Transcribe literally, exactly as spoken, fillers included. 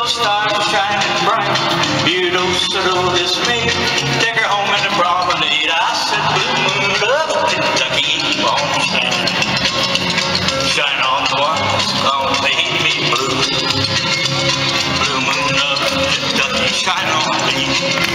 little stars shining bright. You don't settle this me. Take her home in the promenade. I said, blue moon of Kentucky, keep on shining. Shine on the ones gonna make me blue. Blue moon of Kentucky, shine on me.